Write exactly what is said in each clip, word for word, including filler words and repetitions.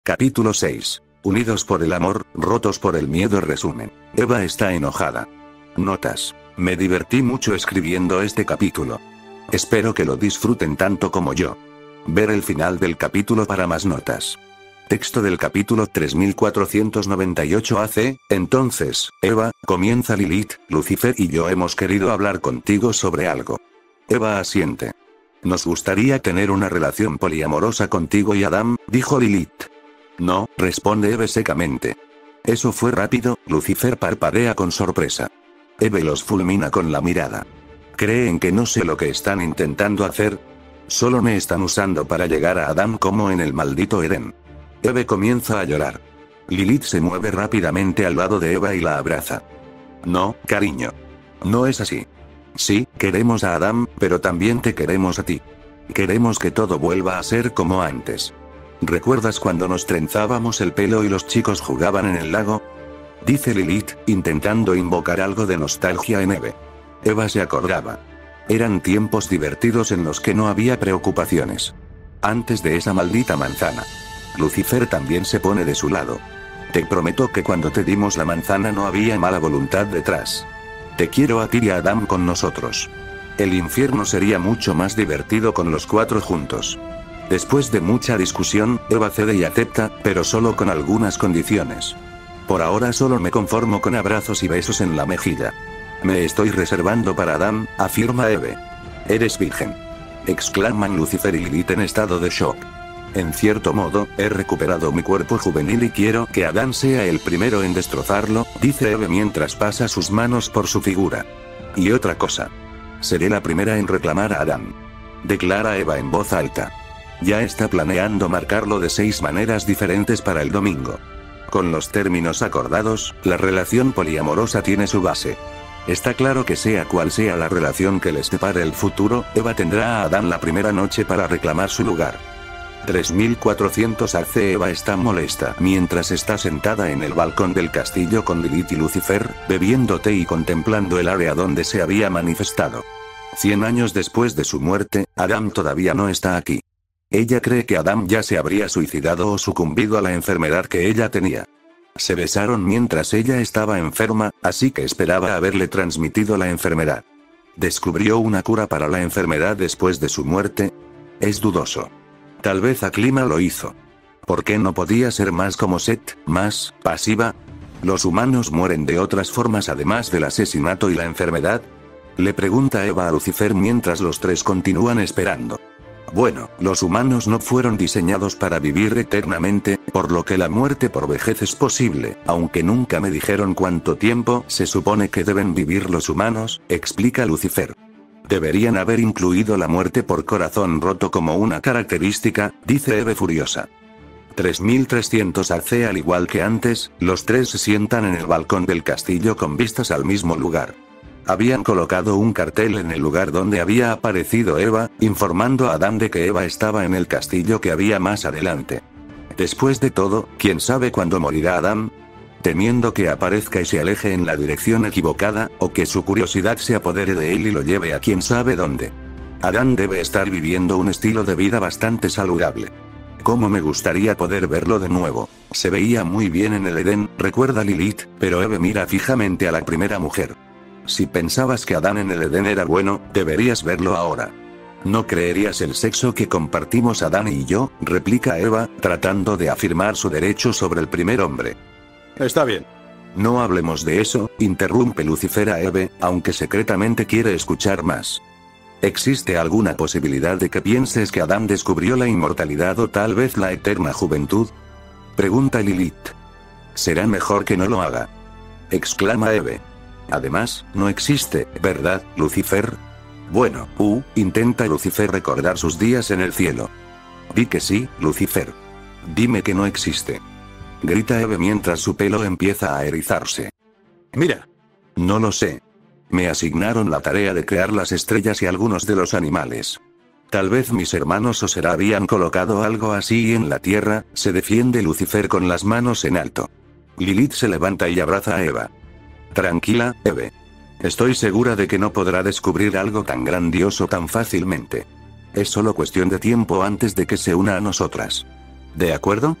Capítulo seis. Unidos por el amor, rotos por el miedo. Resumen. Eva está enojada. Notas. Me divertí mucho escribiendo este capítulo. Espero que lo disfruten tanto como yo. Ver el final del capítulo para más notas. Texto del capítulo tres mil cuatrocientos noventa y ocho A C. Entonces, Eva, comienza Lilith, Lucifer y yo hemos querido hablar contigo sobre algo. Eva asiente. Nos gustaría tener una relación poliamorosa contigo y Adam, dijo Lilith. No, responde Eve secamente. Eso fue rápido, Lucifer parpadea con sorpresa. Eve los fulmina con la mirada. ¿Creen que no sé lo que están intentando hacer? Solo me están usando para llegar a Adam como en el maldito Edén. Eve comienza a llorar. Lilith se mueve rápidamente al lado de Eva y la abraza. No, cariño. No es así. Sí, queremos a Adam, pero también te queremos a ti. Queremos que todo vuelva a ser como antes. ¿Recuerdas cuando nos trenzábamos el pelo y los chicos jugaban en el lago? Dice Lilith, intentando invocar algo de nostalgia en Eve. Eva se acordaba. Eran tiempos divertidos en los que no había preocupaciones. Antes de esa maldita manzana. Lucifer también se pone de su lado. Te prometo que cuando te dimos la manzana no había mala voluntad detrás. Te quiero a ti y a Adam con nosotros. El infierno sería mucho más divertido con los cuatro juntos. Después de mucha discusión, Eva cede y acepta, pero solo con algunas condiciones. Por ahora solo me conformo con abrazos y besos en la mejilla. Me estoy reservando para Adam, afirma Eve. Eres virgen. Exclaman Lucifer y Lilith en estado de shock. En cierto modo, he recuperado mi cuerpo juvenil y quiero que Adam sea el primero en destrozarlo, dice Eve mientras pasa sus manos por su figura. Y otra cosa. Seré la primera en reclamar a Adam. Declara Eva en voz alta. Ya está planeando marcarlo de seis maneras diferentes para el domingo. Con los términos acordados, la relación poliamorosa tiene su base. Está claro que sea cual sea la relación que les depare el futuro, Eva tendrá a Adán la primera noche para reclamar su lugar. tres mil cuatrocientos A C. Eva está molesta mientras está sentada en el balcón del castillo con Lilith y Lucifer, bebiendo té y contemplando el área donde se había manifestado. Cien años después de su muerte, Adam todavía no está aquí. Ella cree que Adam ya se habría suicidado o sucumbido a la enfermedad que ella tenía. Se besaron mientras ella estaba enferma, así que esperaba haberle transmitido la enfermedad. ¿Descubrió una cura para la enfermedad después de su muerte? Es dudoso. Tal vez Aklima lo hizo. ¿Por qué no podía ser más como Set, más pasiva? ¿Los humanos mueren de otras formas además del asesinato y la enfermedad? Le pregunta Eva a Lucifer mientras los tres continúan esperando. Bueno, los humanos no fueron diseñados para vivir eternamente, por lo que la muerte por vejez es posible, aunque nunca me dijeron cuánto tiempo se supone que deben vivir los humanos, explica Lucifer. Deberían haber incluido la muerte por corazón roto como una característica, dice Eve furiosa. tres mil trescientos A C. Al igual que antes, los tres se sientan en el balcón del castillo con vistas al mismo lugar. Habían colocado un cartel en el lugar donde había aparecido Eva, informando a Adam de que Eva estaba en el castillo que había más adelante. Después de todo, ¿quién sabe cuándo morirá Adam? Temiendo que aparezca y se aleje en la dirección equivocada, o que su curiosidad se apodere de él y lo lleve a quién sabe dónde. Adam debe estar viviendo un estilo de vida bastante saludable. Cómo me gustaría poder verlo de nuevo. Se veía muy bien en el Edén, recuerda Lilith, pero Eve mira fijamente a la primera mujer. Si pensabas que Adán en el Edén era bueno, deberías verlo ahora. No creerías el sexo que compartimos Adán y yo, replica Eva, tratando de afirmar su derecho sobre el primer hombre. Está bien. No hablemos de eso, interrumpe Lucifer a Eve, aunque secretamente quiere escuchar más. ¿Existe alguna posibilidad de que pienses que Adán descubrió la inmortalidad o tal vez la eterna juventud? Pregunta Lilith. Será mejor que no lo haga. Exclama Eve. Además, no existe, ¿verdad, Lucifer? Bueno, uh, intenta Lucifer recordar sus días en el cielo. Di que sí, Lucifer. Dime que no existe. Grita Eve mientras su pelo empieza a erizarse. Mira. No lo sé. Me asignaron la tarea de crear las estrellas y algunos de los animales. Tal vez mis hermanos Osera habían colocado algo así en la tierra, se defiende Lucifer con las manos en alto. Lilith se levanta y abraza a Eva. Tranquila, Eve. Estoy segura de que no podrá descubrir algo tan grandioso tan fácilmente. Es solo cuestión de tiempo antes de que se una a nosotras. ¿De acuerdo?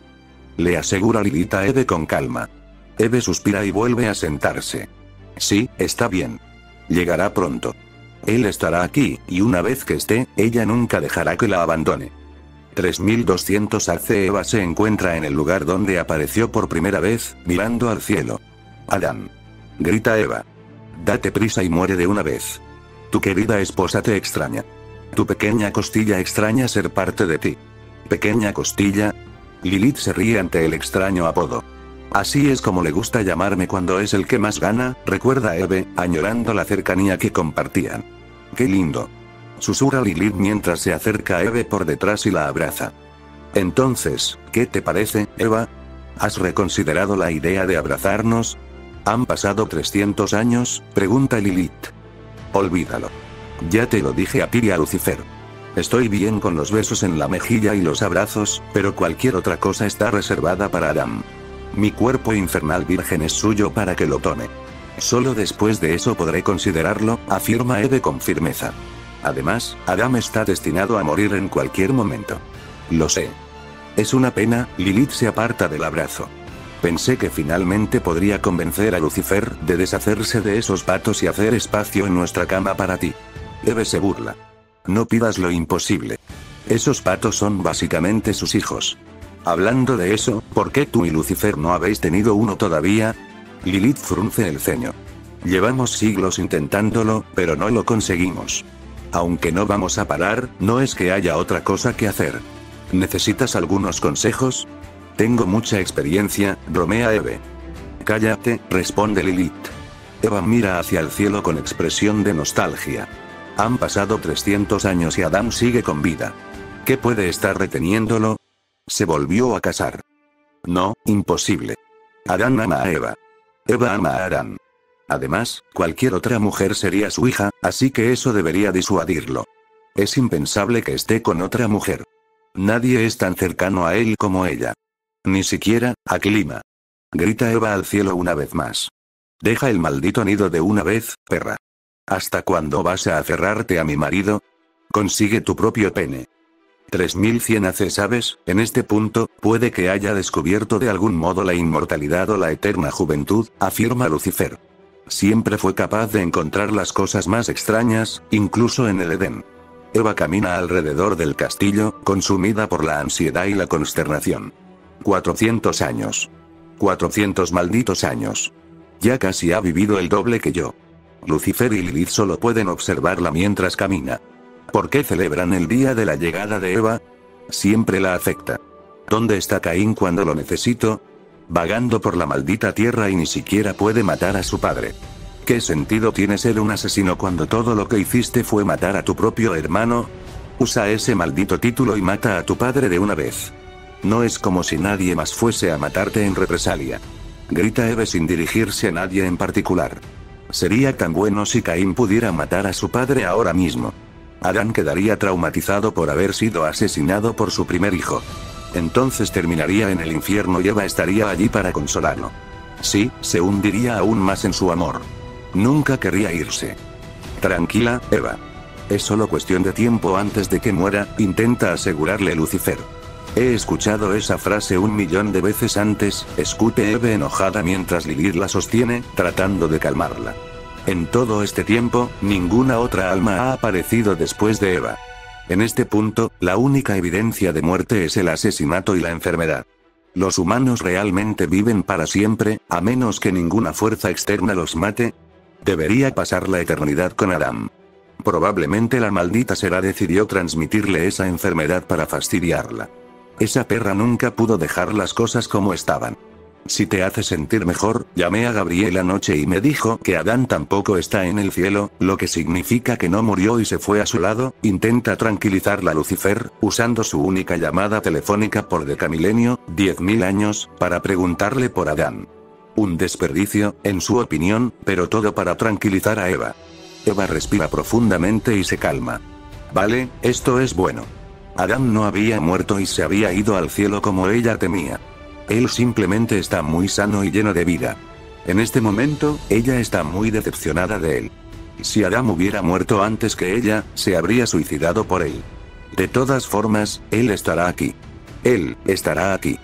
Le asegura Lilith a Eve con calma. Eve suspira y vuelve a sentarse. Sí, está bien. Llegará pronto. Él estará aquí, y una vez que esté, ella nunca dejará que la abandone. tres mil doscientos A C Eva se encuentra en el lugar donde apareció por primera vez, mirando al cielo. Adán. Grita Eva. Date prisa y muere de una vez. Tu querida esposa te extraña. Tu pequeña costilla extraña ser parte de ti. Pequeña costilla. Lilith se ríe ante el extraño apodo. Así es como le gusta llamarme cuando es el que más gana, recuerda Eve, añorando la cercanía que compartían. Qué lindo. Susurra Lilith mientras se acerca a Eve por detrás y la abraza. Entonces, ¿qué te parece, Eva? ¿Has reconsiderado la idea de abrazarnos? ¿Han pasado trescientos años? Pregunta Lilith. Olvídalo. Ya te lo dije a ti y a Lucifer. Estoy bien con los besos en la mejilla y los abrazos, pero cualquier otra cosa está reservada para Adán. Mi cuerpo infernal virgen es suyo para que lo tome. Solo después de eso podré considerarlo, afirma Eve con firmeza. Además, Adam está destinado a morir en cualquier momento. Lo sé. Es una pena, Lilith se aparta del abrazo. Pensé que finalmente podría convencer a Lucifer de deshacerse de esos patos y hacer espacio en nuestra cama para ti. Eve se burla. No pidas lo imposible. Esos patos son básicamente sus hijos. Hablando de eso, ¿por qué tú y Lucifer no habéis tenido uno todavía? Lilith frunce el ceño. Llevamos siglos intentándolo, pero no lo conseguimos. Aunque no vamos a parar, no es que haya otra cosa que hacer. ¿Necesitas algunos consejos? Tengo mucha experiencia, bromea Eve. Cállate, responde Lilith. Eva mira hacia el cielo con expresión de nostalgia. Han pasado trescientos años y Adán sigue con vida. ¿Qué puede estar reteniéndolo? Se volvió a casar. No, imposible. Adán ama a Eva. Eva ama a Adán. Además, cualquier otra mujer sería su hija, así que eso debería disuadirlo. Es impensable que esté con otra mujer. Nadie es tan cercano a él como ella. Ni siquiera, a Clima. Grita Eva al cielo una vez más. Deja el maldito nido de una vez, perra. ¿Hasta cuándo vas a aferrarte a mi marido? Consigue tu propio pene. tres mil cien A C, ¿sabes? En este punto, puede que haya descubierto de algún modo la inmortalidad o la eterna juventud, afirma Lucifer. Siempre fue capaz de encontrar las cosas más extrañas, incluso en el Edén. Eva camina alrededor del castillo, consumida por la ansiedad y la consternación. cuatrocientos años. cuatrocientos malditos años. Ya casi ha vivido el doble que yo. Lucifer y Lilith solo pueden observarla mientras camina. ¿Por qué celebran el día de la llegada de Eva? Siempre la afecta. ¿Dónde está Caín cuando lo necesito? Vagando por la maldita tierra y ni siquiera puede matar a su padre. ¿Qué sentido tiene ser un asesino cuando todo lo que hiciste fue matar a tu propio hermano? Usa ese maldito título y mata a tu padre de una vez. No es como si nadie más fuese a matarte en represalia. Grita Eve sin dirigirse a nadie en particular. Sería tan bueno si Caín pudiera matar a su padre ahora mismo. Adán quedaría traumatizado por haber sido asesinado por su primer hijo. Entonces terminaría en el infierno y Eva estaría allí para consolarlo. Sí, se hundiría aún más en su amor. Nunca querría irse. Tranquila, Eva. Es solo cuestión de tiempo antes de que muera, intenta asegurarle Lucifer. He escuchado esa frase un millón de veces antes, escupe Eve enojada mientras Lilith la sostiene, tratando de calmarla. En todo este tiempo, ninguna otra alma ha aparecido después de Eva. En este punto, la única evidencia de muerte es el asesinato y la enfermedad. ¿Los humanos realmente viven para siempre, a menos que ninguna fuerza externa los mate? Debería pasar la eternidad con Adán. Probablemente la maldita Será decidió transmitirle esa enfermedad para fastidiarla. Esa perra nunca pudo dejar las cosas como estaban. Si te hace sentir mejor, llamé a Gabriel anoche y me dijo que Adán tampoco está en el cielo, lo que significa que no murió y se fue a su lado. Intenta tranquilizarla Lucifer, usando su única llamada telefónica por decamilenio, diez mil años, para preguntarle por Adán. Un desperdicio, en su opinión, pero todo para tranquilizar a Eva. Eva respira profundamente y se calma. Vale, esto es bueno. Adán no había muerto y se había ido al cielo como ella temía. Él simplemente está muy sano y lleno de vida. En este momento, ella está muy decepcionada de él. Si Adán hubiera muerto antes que ella, se habría suicidado por él. De todas formas, él estará aquí. Él estará aquí.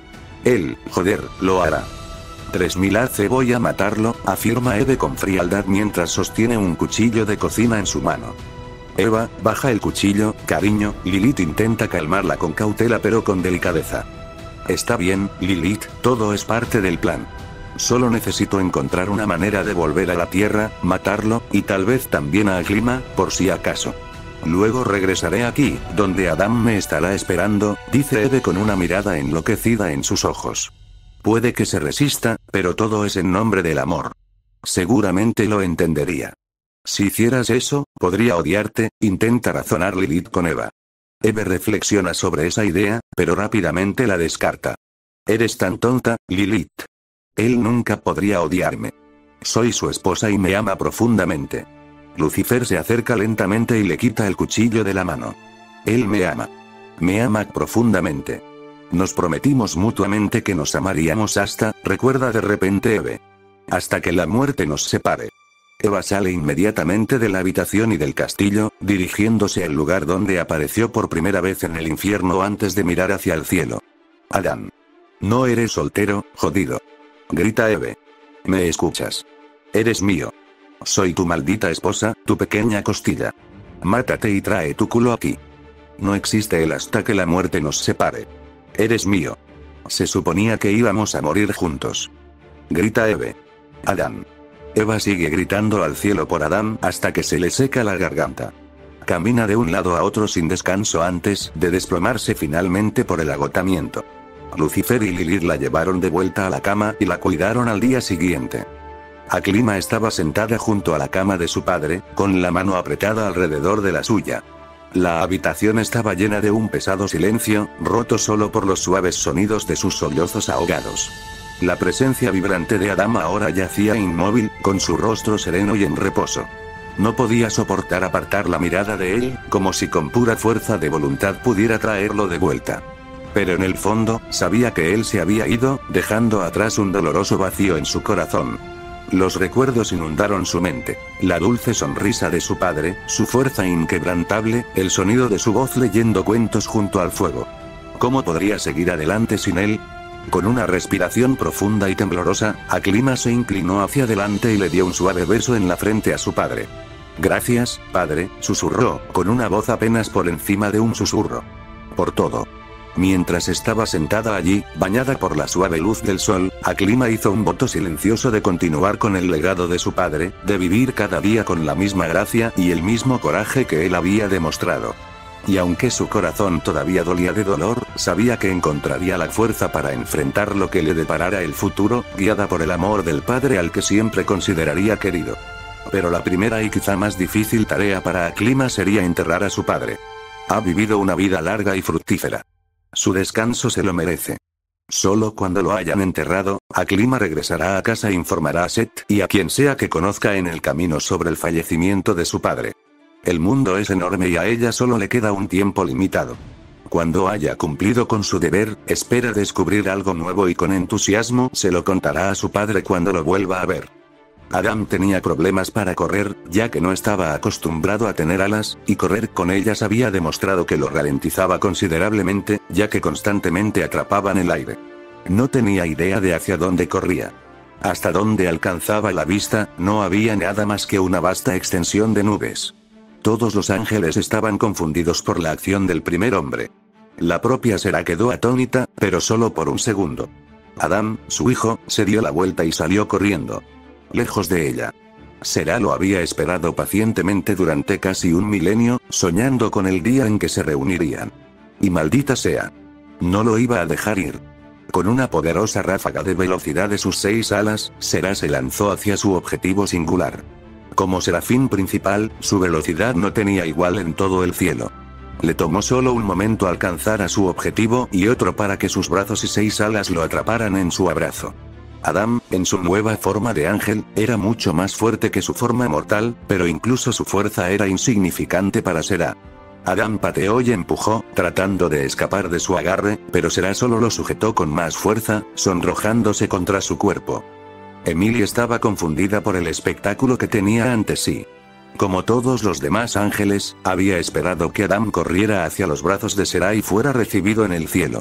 Él, joder, lo hará. tres mil A C voy a matarlo, afirma Eve con frialdad mientras sostiene un cuchillo de cocina en su mano. Eva, baja el cuchillo, cariño. Lilith intenta calmarla con cautela pero con delicadeza. Está bien, Lilith, todo es parte del plan. Solo necesito encontrar una manera de volver a la Tierra, matarlo, y tal vez también a Aklima, por si acaso. Luego regresaré aquí, donde Adam me estará esperando, dice Eve con una mirada enloquecida en sus ojos. Puede que se resista, pero todo es en nombre del amor. Seguramente lo entendería. Si hicieras eso, podría odiarte, intenta razonar Lilith con Eva. Eve reflexiona sobre esa idea, pero rápidamente la descarta. Eres tan tonta, Lilith. Él nunca podría odiarme. Soy su esposa y me ama profundamente. Lucifer se acerca lentamente y le quita el cuchillo de la mano. Él me ama. Me ama profundamente. Nos prometimos mutuamente que nos amaríamos hasta, recuerda de repente Eve. Hasta que la muerte nos separe. Eva sale inmediatamente de la habitación y del castillo, dirigiéndose al lugar donde apareció por primera vez en el infierno antes de mirar hacia el cielo. Adam. No eres soltero, jodido. Grita Eve. ¿Me escuchas? Eres mío. Soy tu maldita esposa, tu pequeña costilla. Mátate y trae tu culo aquí. No existe el hasta que la muerte nos separe. Eres mío. Se suponía que íbamos a morir juntos. Grita Eve. Adam. Eva sigue gritando al cielo por Adam hasta que se le seca la garganta. Camina de un lado a otro sin descanso antes de desplomarse finalmente por el agotamiento. Lucifer y Lilith la llevaron de vuelta a la cama y la cuidaron al día siguiente. Aklima estaba sentada junto a la cama de su padre, con la mano apretada alrededor de la suya. La habitación estaba llena de un pesado silencio, roto solo por los suaves sonidos de sus sollozos ahogados. La presencia vibrante de Adam ahora yacía inmóvil, con su rostro sereno y en reposo. No podía soportar apartar la mirada de él, como si con pura fuerza de voluntad pudiera traerlo de vuelta. Pero en el fondo, sabía que él se había ido, dejando atrás un doloroso vacío en su corazón. Los recuerdos inundaron su mente. La dulce sonrisa de su padre, su fuerza inquebrantable, el sonido de su voz leyendo cuentos junto al fuego. ¿Cómo podría seguir adelante sin él? Con una respiración profunda y temblorosa, Aklima se inclinó hacia adelante y le dio un suave beso en la frente a su padre. Gracias, padre, susurró, con una voz apenas por encima de un susurro. Por todo. Mientras estaba sentada allí, bañada por la suave luz del sol, Aklima hizo un voto silencioso de continuar con el legado de su padre, de vivir cada día con la misma gracia y el mismo coraje que él había demostrado. Y aunque su corazón todavía dolía de dolor, sabía que encontraría la fuerza para enfrentar lo que le deparara el futuro, guiada por el amor del padre al que siempre consideraría querido. Pero la primera y quizá más difícil tarea para Aklima sería enterrar a su padre. Ha vivido una vida larga y fructífera. Su descanso se lo merece. Solo cuando lo hayan enterrado, Aklima regresará a casa e informará a Set y a quien sea que conozca en el camino sobre el fallecimiento de su padre. El mundo es enorme y a ella solo le queda un tiempo limitado. Cuando haya cumplido con su deber, espera descubrir algo nuevo y con entusiasmo se lo contará a su padre cuando lo vuelva a ver. Adam tenía problemas para correr, ya que no estaba acostumbrado a tener alas, y correr con ellas había demostrado que lo ralentizaba considerablemente, ya que constantemente atrapaban el aire. No tenía idea de hacia dónde corría. Hasta donde alcanzaba la vista, no había nada más que una vasta extensión de nubes. Todos los ángeles estaban confundidos por la acción del primer hombre. La propia Sera quedó atónita, pero solo por un segundo. Adam, su hijo, se dio la vuelta y salió corriendo. Lejos de ella. Sera lo había esperado pacientemente durante casi un milenio, soñando con el día en que se reunirían. Y maldita sea. No lo iba a dejar ir. Con una poderosa ráfaga de velocidad de sus seis alas, Sera se lanzó hacia su objetivo singular. Como serafín principal, su velocidad no tenía igual en todo el cielo. Le tomó solo un momento alcanzar a su objetivo y otro para que sus brazos y seis alas lo atraparan en su abrazo. Adam, en su nueva forma de ángel, era mucho más fuerte que su forma mortal, pero incluso su fuerza era insignificante para Sera. Adam pateó y empujó, tratando de escapar de su agarre, pero Sera solo lo sujetó con más fuerza, sonrojándose contra su cuerpo. Emily estaba confundida por el espectáculo que tenía ante sí. Como todos los demás ángeles, había esperado que Adam corriera hacia los brazos de Sera y fuera recibido en el cielo.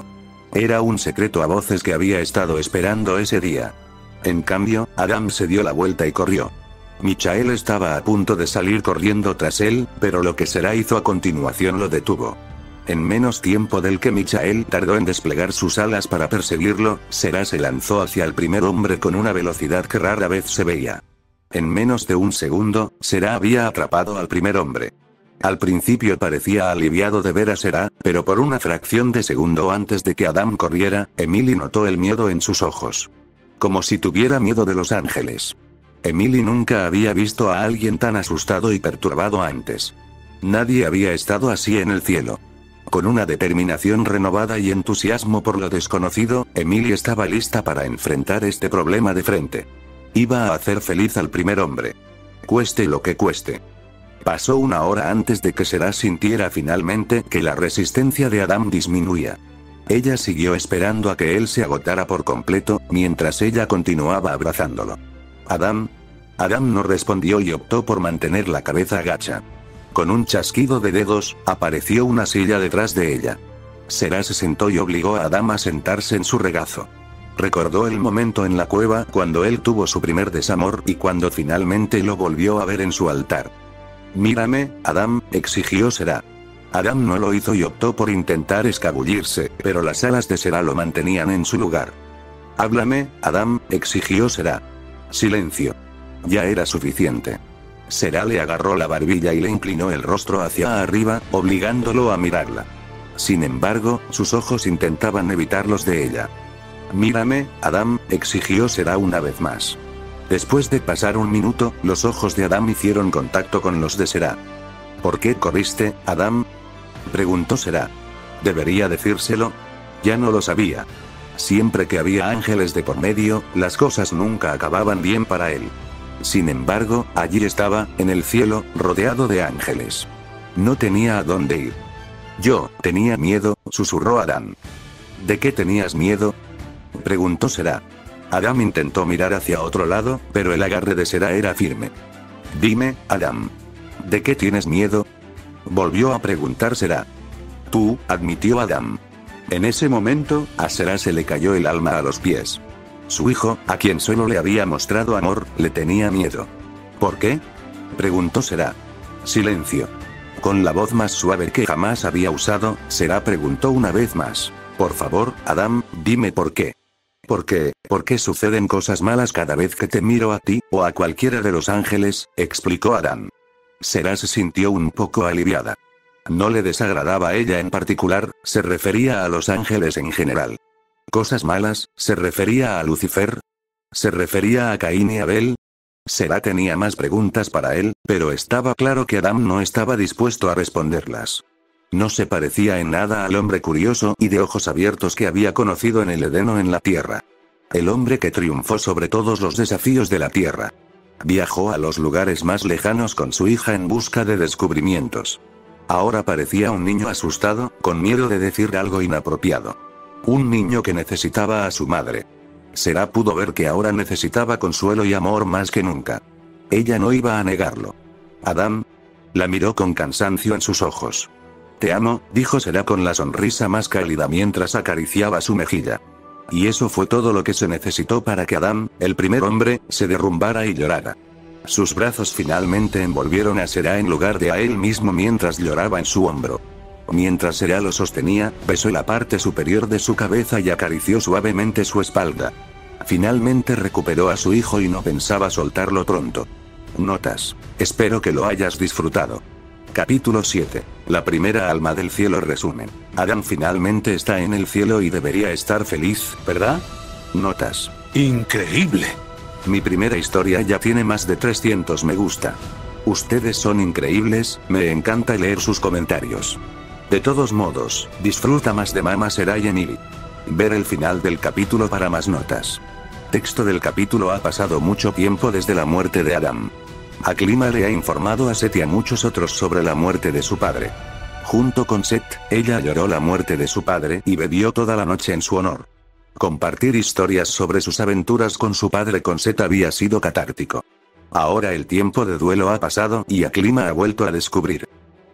Era un secreto a voces que había estado esperando ese día. En cambio, Adam se dio la vuelta y corrió. Michael estaba a punto de salir corriendo tras él, pero lo que Será hizo a continuación lo detuvo. En menos tiempo del que Michael tardó en desplegar sus alas para perseguirlo, Será se lanzó hacia el primer hombre con una velocidad que rara vez se veía. En menos de un segundo, Será había atrapado al primer hombre. Al principio parecía aliviado de ver a Será, pero por una fracción de segundo antes de que Adam corriera, Emily notó el miedo en sus ojos. Como si tuviera miedo de los ángeles. Emily nunca había visto a alguien tan asustado y perturbado antes. Nadie había estado así en el cielo. Con una determinación renovada y entusiasmo por lo desconocido, Emily estaba lista para enfrentar este problema de frente. Iba a hacer feliz al primer hombre. Cueste lo que cueste. Pasó una hora antes de que Será sintiera finalmente que la resistencia de Adam disminuía. Ella siguió esperando a que él se agotara por completo, mientras ella continuaba abrazándolo. Adam. Adam no respondió y optó por mantener la cabeza agacha. Con un chasquido de dedos, apareció una silla detrás de ella. Será se sentó y obligó a Adam a sentarse en su regazo. Recordó el momento en la cueva cuando él tuvo su primer desamor y cuando finalmente lo volvió a ver en su altar. Mírame, Adam, exigió Será. Adam no lo hizo y optó por intentar escabullirse, pero las alas de Será lo mantenían en su lugar. Háblame, Adam, exigió Será. Silencio. Ya era suficiente. Será le agarró la barbilla y le inclinó el rostro hacia arriba, obligándolo a mirarla. Sin embargo, sus ojos intentaban evitar los de ella. Mírame, Adam, exigió Será una vez más. Después de pasar un minuto, los ojos de Adam hicieron contacto con los de Será. ¿Por qué corriste, Adam? Preguntó Será. ¿Debería decírselo? Ya no lo sabía. Siempre que había ángeles de por medio, las cosas nunca acababan bien para él. Sin embargo, allí estaba, en el cielo, rodeado de ángeles. No tenía a dónde ir. Yo tenía miedo, susurró Adam. ¿De qué tenías miedo? Preguntó Será. Adam intentó mirar hacia otro lado, pero el agarre de Será era firme. Dime, Adam. ¿De qué tienes miedo? Volvió a preguntar Será. Tú, admitió Adam. En ese momento, a Será se le cayó el alma a los pies. Su hijo, a quien solo le había mostrado amor, le tenía miedo. ¿Por qué? Preguntó Será. Silencio. Con la voz más suave que jamás había usado, Será preguntó una vez más. Por favor, Adam, dime por qué. ¿Por qué? ¿Por qué suceden cosas malas cada vez que te miro a ti, o a cualquiera de los ángeles? Explicó Adam. Será se sintió un poco aliviada. No le desagradaba a ella en particular, se refería a los ángeles en general. ¿Cosas malas? ¿Se refería a Lucifer? ¿Se refería a Caín y Abel? Será tenía más preguntas para él, pero estaba claro que Adam no estaba dispuesto a responderlas. No se parecía en nada al hombre curioso y de ojos abiertos que había conocido en el Edén o en la Tierra. El hombre que triunfó sobre todos los desafíos de la Tierra. Viajó a los lugares más lejanos con su hija en busca de descubrimientos. Ahora parecía un niño asustado, con miedo de decir algo inapropiado. Un niño que necesitaba a su madre. Será pudo ver que ahora necesitaba consuelo y amor más que nunca. Ella no iba a negarlo. Adam. La miró con cansancio en sus ojos. Te amo, dijo Será con la sonrisa más cálida mientras acariciaba su mejilla. Y eso fue todo lo que se necesitó para que Adam, el primer hombre, se derrumbara y llorara. Sus brazos finalmente envolvieron a Será en lugar de a él mismo mientras lloraba en su hombro. Mientras Será lo sostenía, besó la parte superior de su cabeza y acarició suavemente su espalda. Finalmente recuperó a su hijo y no pensaba soltarlo pronto. Notas. Espero que lo hayas disfrutado. Capítulo siete. La primera alma del cielo resumen. Adam finalmente está en el cielo y debería estar feliz, ¿verdad? Notas. Increíble. Mi primera historia ya tiene más de trescientos me gusta. Ustedes son increíbles, me encanta leer sus comentarios. De todos modos, disfruta más de Mama Será y Emily. Ver el final del capítulo para más notas. Texto del capítulo. Ha pasado mucho tiempo desde la muerte de Adam. Aklima le ha informado a Seth y a muchos otros sobre la muerte de su padre. Junto con Seth, ella lloró la muerte de su padre y bebió toda la noche en su honor. Compartir historias sobre sus aventuras con su padre con Seth había sido catártico. Ahora el tiempo de duelo ha pasado y Aklima ha vuelto a descubrir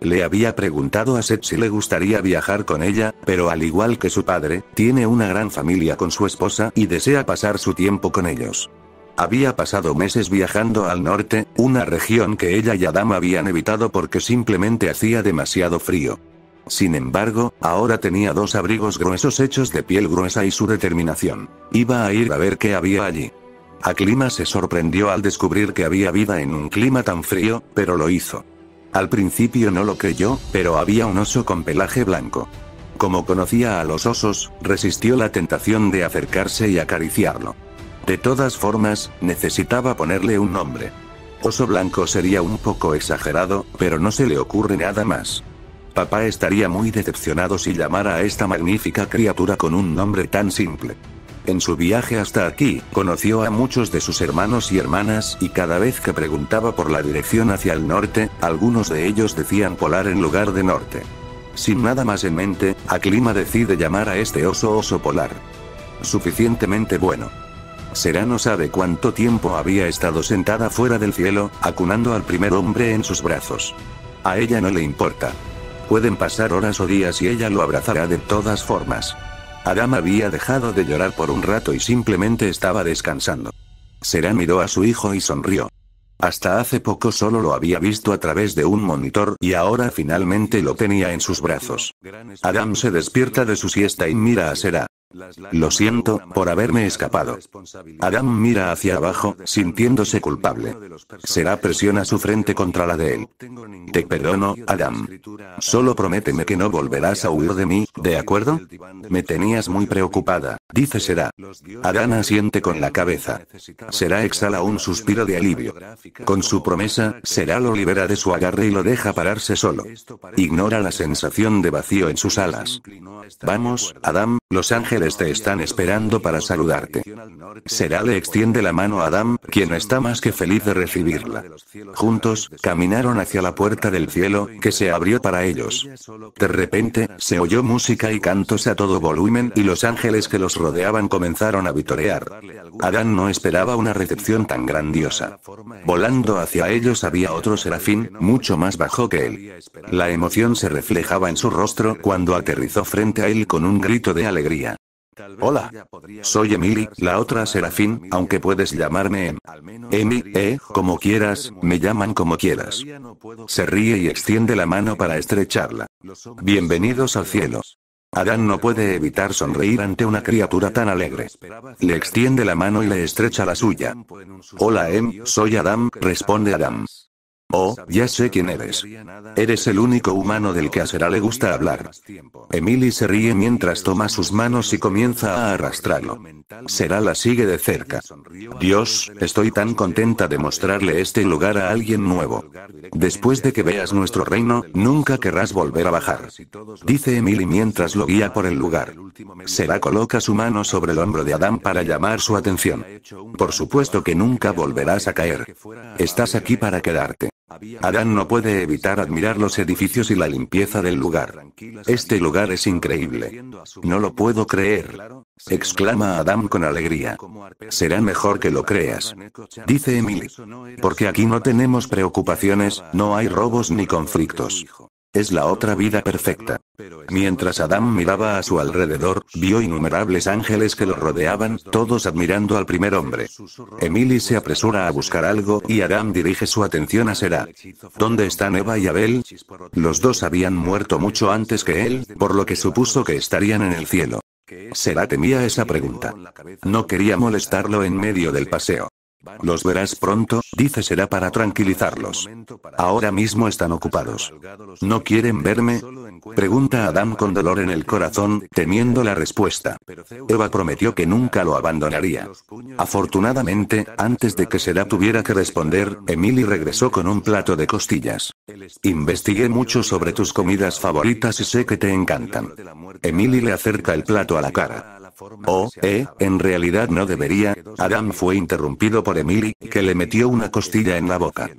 Le había preguntado a Seth si le gustaría viajar con ella, pero al igual que su padre, tiene una gran familia con su esposa y desea pasar su tiempo con ellos. Había pasado meses viajando al norte, una región que ella y Adam habían evitado porque simplemente hacía demasiado frío. Sin embargo, ahora tenía dos abrigos gruesos hechos de piel gruesa y su determinación. Iba a ir a ver qué había allí. Aklima se sorprendió al descubrir que había vida en un clima tan frío, pero lo hizo. Al principio no lo creyó, pero había un oso con pelaje blanco. Como conocía a los osos, resistió la tentación de acercarse y acariciarlo. De todas formas, necesitaba ponerle un nombre. Oso blanco sería un poco exagerado, pero no se le ocurre nada más. Papá estaría muy decepcionado si llamara a esta magnífica criatura con un nombre tan simple. En su viaje hasta aquí, conoció a muchos de sus hermanos y hermanas y cada vez que preguntaba por la dirección hacia el norte, algunos de ellos decían polar en lugar de norte. Sin nada más en mente, Aklima decide llamar a este oso oso polar. Suficientemente bueno. Sera no sabe cuánto tiempo había estado sentada fuera del cielo, acunando al primer hombre en sus brazos. A ella no le importa. Pueden pasar horas o días y ella lo abrazará de todas formas. Adam había dejado de llorar por un rato y simplemente estaba descansando. Sera miró a su hijo y sonrió. Hasta hace poco solo lo había visto a través de un monitor y ahora finalmente lo tenía en sus brazos. Adam se despierta de su siesta y mira a Sera. Lo siento, por haberme escapado. Adam mira hacia abajo, sintiéndose culpable. Sera presiona su frente contra la de él. Te perdono, Adam. Solo prométeme que no volverás a huir de mí, ¿de acuerdo? Me tenías muy preocupada, dice Sera. Adam asiente con la cabeza. Sera exhala un suspiro de alivio. Con su promesa, Sera lo libera de su agarre y lo deja pararse solo. Ignora la sensación de vacío en sus alas. Vamos, Adam, los ángeles te están esperando para saludarte. Sera le extiende la mano a Adam, quien está más que feliz de recibirla. Juntos, caminaron hacia la puerta del cielo, que se abrió para ellos. De repente, se oyó música y cantos a todo volumen y los ángeles que los rodeaban comenzaron a vitorear. Adam no esperaba una recepción tan grandiosa. Volando hacia ellos había otro serafín, mucho más bajo que él. La emoción se reflejaba en su rostro cuando aterrizó frente a él con un grito de alegría. Hola. Soy Emily, la otra serafín, aunque puedes llamarme Em. Emi, eh, como quieras, me llaman como quieras. Se ríe y extiende la mano para estrecharla. Bienvenidos al cielo. Adam no puede evitar sonreír ante una criatura tan alegre. Le extiende la mano y le estrecha la suya. Hola Em, soy Adam, responde Adam. Oh, ya sé quién eres. Eres el único humano del que a Sera le gusta hablar. Emily se ríe mientras toma sus manos y comienza a arrastrarlo. Sera la sigue de cerca. Dios, estoy tan contenta de mostrarle este lugar a alguien nuevo. Después de que veas nuestro reino, nunca querrás volver a bajar. Dice Emily mientras lo guía por el lugar. Sera coloca su mano sobre el hombro de Adam para llamar su atención. Por supuesto que nunca volverás a caer. Estás aquí para quedarte. Adam no puede evitar admirar los edificios y la limpieza del lugar. Este lugar es increíble. No lo puedo creer. Exclama Adam con alegría. Será mejor que lo creas. Dice Emily. Porque aquí no tenemos preocupaciones, no hay robos ni conflictos. Es la otra vida perfecta. Mientras Adam miraba a su alrededor, vio innumerables ángeles que lo rodeaban, todos admirando al primer hombre. Emily se apresura a buscar algo y Adam dirige su atención a Sera. ¿Dónde están Eva y Abel? Los dos habían muerto mucho antes que él, por lo que supuso que estarían en el cielo. Sera temía esa pregunta. No quería molestarlo en medio del paseo. Los verás pronto, dice Sera para tranquilizarlos. Ahora mismo están ocupados. ¿No quieren verme? Pregunta Adam con dolor en el corazón, temiendo la respuesta. Eva prometió que nunca lo abandonaría. Afortunadamente, antes de que Sera tuviera que responder, Emily regresó con un plato de costillas. Investigué mucho sobre tus comidas favoritas y sé que te encantan. Emily le acerca el plato a la cara. Oh, eh, en realidad no debería. Adam fue interrumpido por Emily, que le metió una costilla en la boca.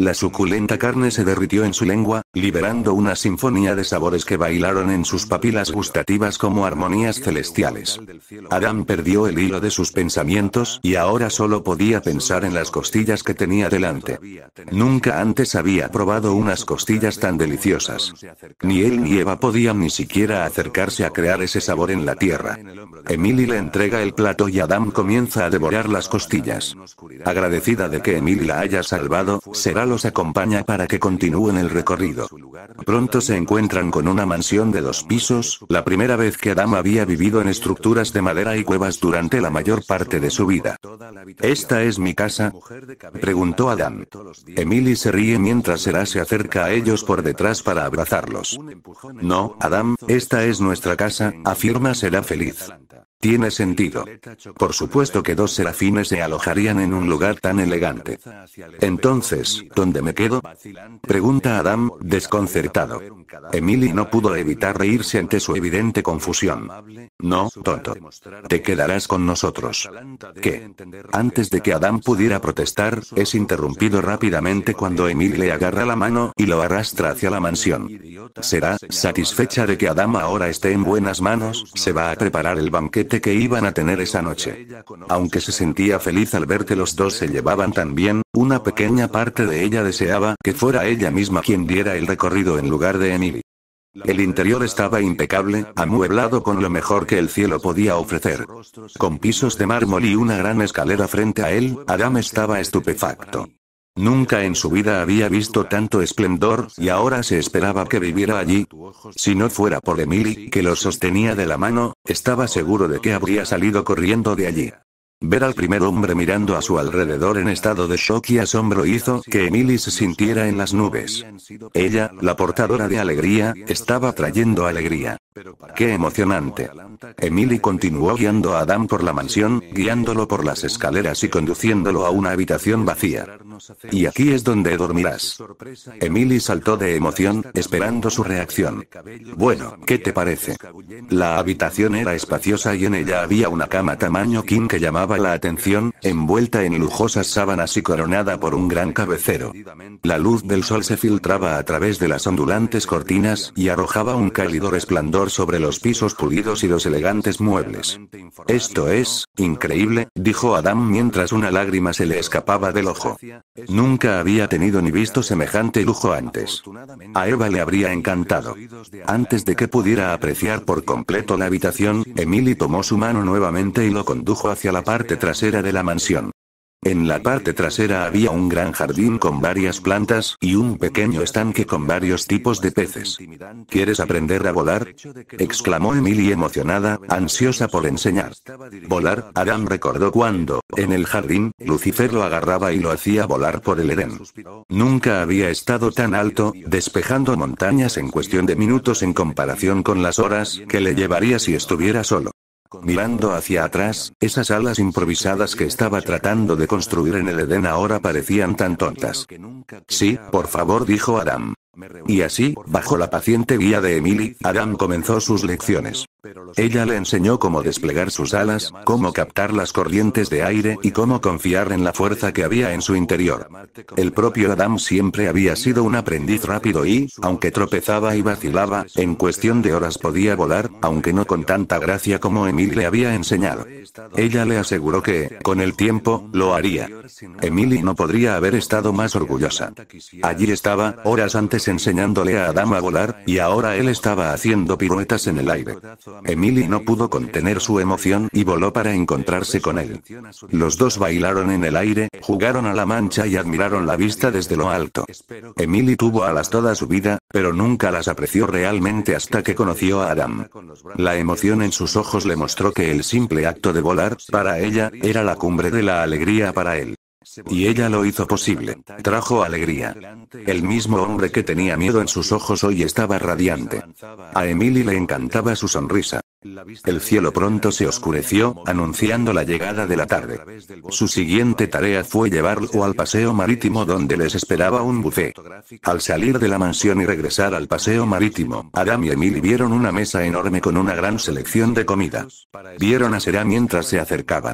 La suculenta carne se derritió en su lengua, liberando una sinfonía de sabores que bailaron en sus papilas gustativas como armonías celestiales. Adam perdió el hilo de sus pensamientos y ahora solo podía pensar en las costillas que tenía delante. Nunca antes había probado unas costillas tan deliciosas. Ni él ni Eva podían ni siquiera acercarse a crear ese sabor en la tierra. Emily le entrega el plato y Adam comienza a devorar las costillas. Agradecida de que Emily la haya salvado, Será los acompaña para que continúen el recorrido. Pronto se encuentran con una mansión de dos pisos, la primera vez que Adam había vivido en estructuras de madera y cuevas durante la mayor parte de su vida. ¿Esta es mi casa?, preguntó Adam. Emily se ríe mientras Será se acerca a ellos por detrás para abrazarlos. No, Adam, esta es nuestra casa, afirma Será feliz. Tiene sentido. Por supuesto que dos serafines se alojarían en un lugar tan elegante. Entonces, ¿dónde me quedo?, pregunta Adam, desconcertado. Emily no pudo evitar reírse ante su evidente confusión. No, tonto. Te quedarás con nosotros. ¿Qué? Antes de que Adam pudiera protestar, es interrumpido rápidamente cuando Emily le agarra la mano y lo arrastra hacia la mansión. Será, satisfecha de que Adam ahora esté en buenas manos, se va a preparar el banquete que iban a tener esa noche. Aunque se sentía feliz al ver que los dos se llevaban tan bien, una pequeña parte de ella deseaba que fuera ella misma quien diera el recorrido en lugar de Emily. El interior estaba impecable, amueblado con lo mejor que el cielo podía ofrecer. Con pisos de mármol y una gran escalera frente a él, Adam estaba estupefacto. Nunca en su vida había visto tanto esplendor, y ahora se esperaba que viviera allí. Si no fuera por Emily, que lo sostenía de la mano, estaba seguro de que habría salido corriendo de allí. Ver al primer hombre mirando a su alrededor en estado de shock y asombro hizo que Emily se sintiera en las nubes. Ella, la portadora de alegría, estaba trayendo alegría. ¡Qué emocionante! Emily continuó guiando a Adam por la mansión, guiándolo por las escaleras y conduciéndolo a una habitación vacía. Y aquí es donde dormirás. Emily saltó de emoción, esperando su reacción. Bueno, ¿qué te parece? La habitación era espaciosa y en ella había una cama tamaño king que llamaba la atención, envuelta en lujosas sábanas y coronada por un gran cabecero. La luz del sol se filtraba a través de las ondulantes cortinas y arrojaba un cálido resplandor sobre los pisos pulidos y los elegantes muebles. Esto es increíble, dijo Adam mientras una lágrima se le escapaba del ojo. Nunca había tenido ni visto semejante lujo antes. A Eva le habría encantado. Antes de que pudiera apreciar por completo la habitación, Emily tomó su mano nuevamente y lo condujo hacia la parte trasera de la mansión. En la parte trasera había un gran jardín con varias plantas y un pequeño estanque con varios tipos de peces. ¿Quieres aprender a volar?, exclamó Emily emocionada, ansiosa por enseñar. Volar, Adam recordó cuando, en el jardín, Lucifer lo agarraba y lo hacía volar por el Edén. Nunca había estado tan alto, despejando montañas en cuestión de minutos en comparación con las horas que le llevaría si estuviera solo. Mirando hacia atrás, esas alas improvisadas que estaba tratando de construir en el Edén ahora parecían tan tontas. Sí, por favor, dijo Adam. Y así, bajo la paciente guía de Emily, Adam comenzó sus lecciones. Ella le enseñó cómo desplegar sus alas, cómo captar las corrientes de aire y cómo confiar en la fuerza que había en su interior. El propio Adam siempre había sido un aprendiz rápido y, aunque tropezaba y vacilaba, en cuestión de horas podía volar, aunque no con tanta gracia como Emily le había enseñado. Ella le aseguró que, con el tiempo, lo haría. Emily no podría haber estado más orgullosa. Allí estaba, horas antes enseñándole a Adam a volar, y ahora él estaba haciendo piruetas en el aire. Emily no pudo contener su emoción y voló para encontrarse con él. Los dos bailaron en el aire, jugaron a la mancha y admiraron la vista desde lo alto. Emily tuvo alas toda su vida, pero nunca las apreció realmente hasta que conoció a Adam. La emoción en sus ojos le mostró que el simple acto de volar, para ella, era la cumbre de la alegría para él. Y ella lo hizo posible. Trajo alegría. El mismo hombre que tenía miedo en sus ojos hoy estaba radiante. A Emily le encantaba su sonrisa. El cielo pronto se oscureció, anunciando la llegada de la tarde. Su siguiente tarea fue llevarlo al paseo marítimo donde les esperaba un buffet. Al salir de la mansión y regresar al paseo marítimo, Adam y Emily vieron una mesa enorme con una gran selección de comida. Vieron a Será mientras se acercaban.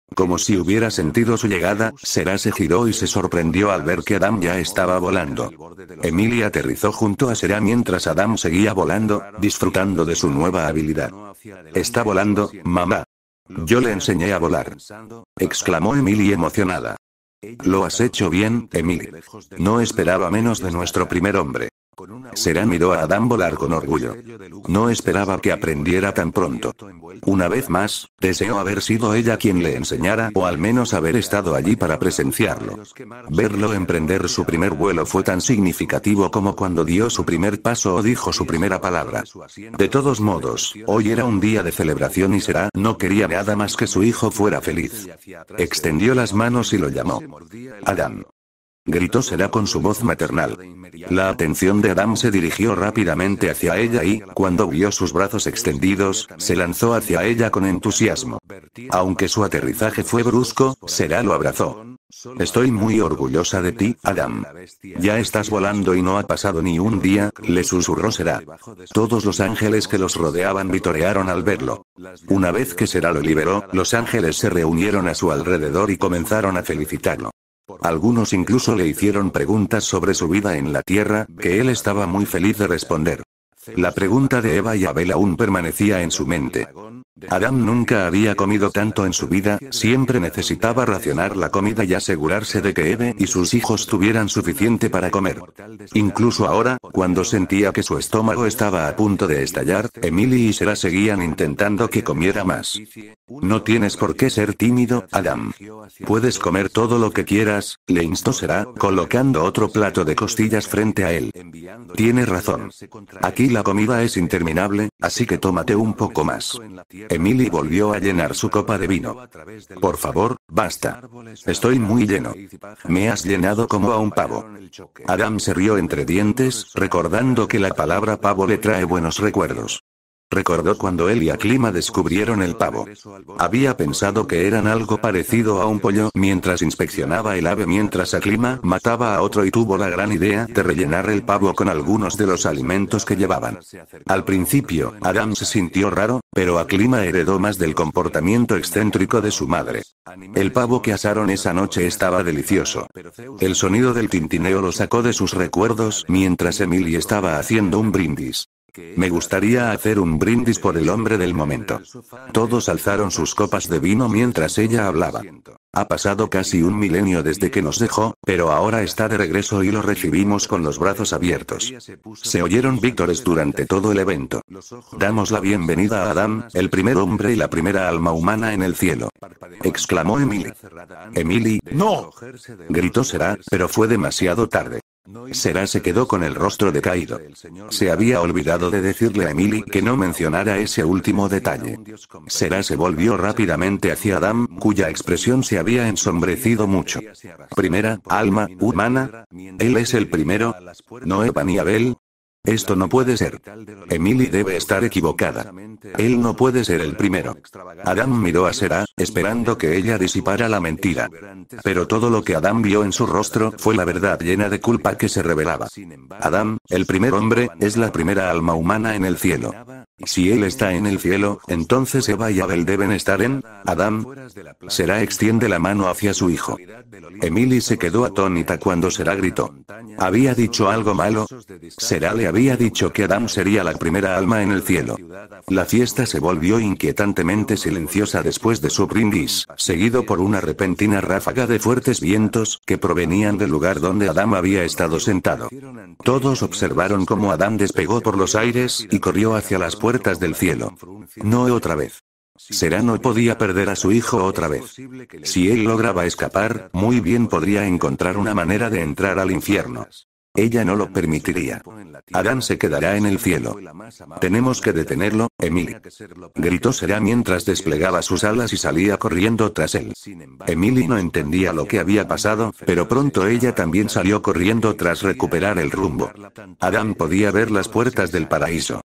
Como si hubiera sentido su llegada, Será se giró y se sorprendió al ver que Adam ya estaba volando. Emily aterrizó junto a Será mientras Adam seguía volando, disfrutando de su nueva habilidad. «Está volando, mamá. Yo le enseñé a volar», exclamó Emily emocionada. «Lo has hecho bien, Emily. No esperaba menos de nuestro primer hombre». Será miró a Adam volar con orgullo. No esperaba que aprendiera tan pronto. Una vez más, deseó haber sido ella quien le enseñara o al menos haber estado allí para presenciarlo. Verlo emprender su primer vuelo fue tan significativo como cuando dio su primer paso o dijo su primera palabra. De todos modos, hoy era un día de celebración y Será no quería nada más que su hijo fuera feliz. Extendió las manos y lo llamó. «Adam», gritó Será con su voz maternal. La atención de Adam se dirigió rápidamente hacia ella y, cuando vio sus brazos extendidos, se lanzó hacia ella con entusiasmo. Aunque su aterrizaje fue brusco, Será lo abrazó. «Estoy muy orgullosa de ti, Adam. Ya estás volando y no ha pasado ni un día», le susurró Será. Todos los ángeles que los rodeaban vitorearon al verlo. Una vez que Será lo liberó, los ángeles se reunieron a su alrededor y comenzaron a felicitarlo. Algunos incluso le hicieron preguntas sobre su vida en la Tierra, que él estaba muy feliz de responder. La pregunta de Eva y Abel aún permanecía en su mente. Adam nunca había comido tanto en su vida, siempre necesitaba racionar la comida y asegurarse de que Eve y sus hijos tuvieran suficiente para comer. Incluso ahora, cuando sentía que su estómago estaba a punto de estallar, Emily y Será seguían intentando que comiera más. «No tienes por qué ser tímido, Adam. Puedes comer todo lo que quieras», le instó Será, colocando otro plato de costillas frente a él. «Tienes razón. Aquí la comida es interminable, así que tómate un poco más». Emily volvió a llenar su copa de vino. «Por favor, basta. Estoy muy lleno. Me has llenado como a un pavo». Adam se rió entre dientes, recordando que la palabra pavo le trae buenos recuerdos. Recordó cuando él y Aklima descubrieron el pavo. Había pensado que eran algo parecido a un pollo mientras inspeccionaba el ave mientras Aklima mataba a otro y tuvo la gran idea de rellenar el pavo con algunos de los alimentos que llevaban. Al principio, Adam se sintió raro, pero Aklima heredó más del comportamiento excéntrico de su madre. El pavo que asaron esa noche estaba delicioso. El sonido del tintineo lo sacó de sus recuerdos mientras Emily estaba haciendo un brindis. «Me gustaría hacer un brindis por el hombre del momento». Todos alzaron sus copas de vino mientras ella hablaba. «Ha pasado casi un milenio desde que nos dejó, pero ahora está de regreso y lo recibimos con los brazos abiertos». Se oyeron vítores durante todo el evento. «Damos la bienvenida a Adam, el primer hombre y la primera alma humana en el cielo», exclamó Emily. «Emily, ¡no!», gritó Será, pero fue demasiado tarde. Será se quedó con el rostro decaído. Se había olvidado de decirle a Emily que no mencionara ese último detalle. Será se volvió rápidamente hacia Adam, cuya expresión se había ensombrecido mucho. «Primera alma humana. Él es el primero. No Eva ni Abel. Esto no puede ser. Emily debe estar equivocada. Él no puede ser el primero». Adam miró a Será, esperando que ella disipara la mentira. Pero todo lo que Adam vio en su rostro fue la verdad llena de culpa que se revelaba. Adam, el primer hombre, es la primera alma humana en el cielo. Si él está en el cielo, entonces Eva y Abel deben estar en Adam. Será extiende la mano hacia su hijo. Emily se quedó atónita cuando Será gritó. ¿Había dicho algo malo? Será le había dicho que Adam sería la primera alma en el cielo. La fiesta se volvió inquietantemente silenciosa después de su brindis, seguido por una repentina ráfaga de fuertes vientos que provenían del lugar donde Adam había estado sentado. Todos observaron cómo Adam despegó por los aires y corrió hacia las puertas del cielo. No otra vez. Será no podía perder a su hijo otra vez. Si él lograba escapar, muy bien podría encontrar una manera de entrar al infierno. Ella no lo permitiría. Adam se quedará en el cielo. Tenemos que detenerlo, Emily. Gritó Será mientras desplegaba sus alas y salía corriendo tras él. Emily no entendía lo que había pasado, pero pronto ella también salió corriendo tras recuperar el rumbo. Adam podía ver las puertas del paraíso.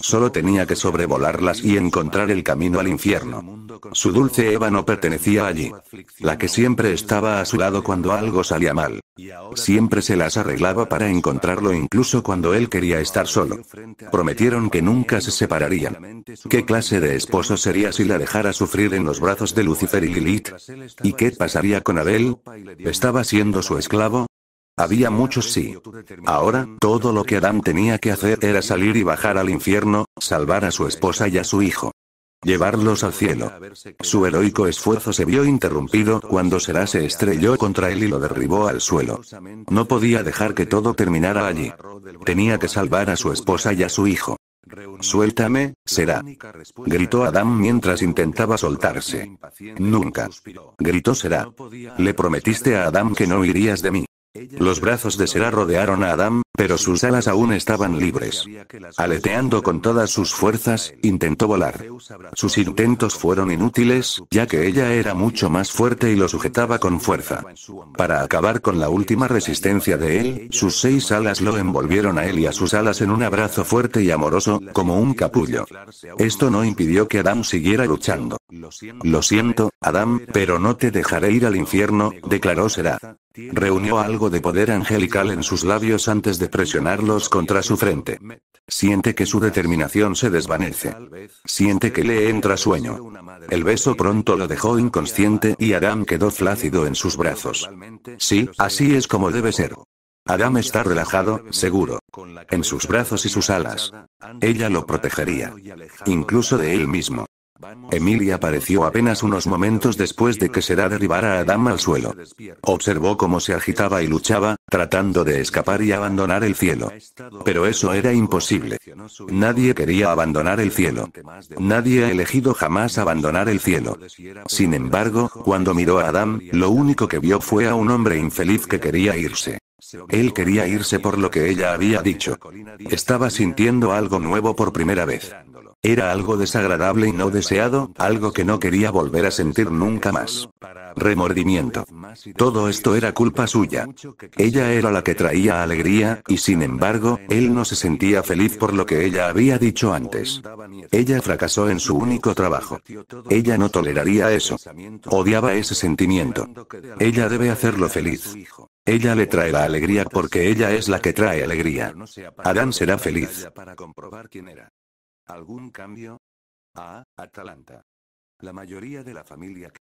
Solo tenía que sobrevolarlas y encontrar el camino al infierno. Su dulce Eva no pertenecía allí. La que siempre estaba a su lado cuando algo salía mal. Siempre se las arreglaba para encontrarlo incluso cuando él quería estar solo. Prometieron que nunca se separarían. ¿Qué clase de esposo sería si la dejara sufrir en los brazos de Lucifer y Lilith? ¿Y qué pasaría con Abel? ¿Estaba siendo su esclavo? Había muchos sí. Ahora, todo lo que Adán tenía que hacer era salir y bajar al infierno, salvar a su esposa y a su hijo. Llevarlos al cielo. Su heroico esfuerzo se vio interrumpido cuando Será se estrelló contra él y lo derribó al suelo. No podía dejar que todo terminara allí. Tenía que salvar a su esposa y a su hijo. Suéltame, Será. Gritó Adán mientras intentaba soltarse. Nunca. Gritó Será. Le prometiste a Adán que no huirías de mí. Los brazos de Será rodearon a Adán, pero sus alas aún estaban libres. Aleteando con todas sus fuerzas, intentó volar. Sus intentos fueron inútiles, ya que ella era mucho más fuerte y lo sujetaba con fuerza. Para acabar con la última resistencia de él, sus seis alas lo envolvieron a él y a sus alas en un abrazo fuerte y amoroso, como un capullo. Esto no impidió que Adán siguiera luchando. Lo siento, Adán, pero no te dejaré ir al infierno, declaró Será. Reunió algo de poder angelical en sus labios antes de presionarlos contra su frente. Siente que su determinación se desvanece. Siente que le entra sueño. El beso pronto lo dejó inconsciente y Adán quedó flácido en sus brazos. Sí, así es como debe ser. Adán está relajado, seguro. En sus brazos y sus alas. Ella lo protegería. Incluso de él mismo. Emilia apareció apenas unos momentos después de que Será derribara a Adán al suelo. Observó cómo se agitaba y luchaba, tratando de escapar y abandonar el cielo. Pero eso era imposible. Nadie quería abandonar el cielo. Nadie ha elegido jamás abandonar el cielo. Sin embargo, cuando miró a Adán, lo único que vio fue a un hombre infeliz que quería irse. Él quería irse por lo que ella había dicho. Estaba sintiendo algo nuevo por primera vez. Era algo desagradable y no deseado, algo que no quería volver a sentir nunca más. Remordimiento. Todo esto era culpa suya. Ella era la que traía alegría, y sin embargo, él no se sentía feliz por lo que ella había dicho antes. Ella fracasó en su único trabajo. Ella no toleraría eso. Odiaba ese sentimiento. Ella debe hacerlo feliz. Ella le traerá alegría porque ella es la que trae alegría. Adán será feliz. ¿Algún cambio? A. Atalanta. La mayoría de la familia